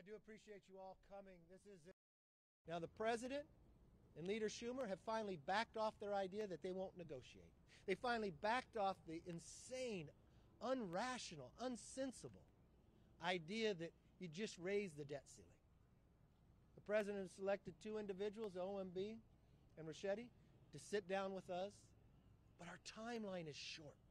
do appreciate you all coming. This is it. Now, the president and Leader Schumer have finally backed off their idea that they won't negotiate. They finally backed off the insane, unrational, unsensible idea that you just raise the debt ceiling. The president has selected two individuals, OMB and Ricchetti, to sit down with us, but our timeline is short.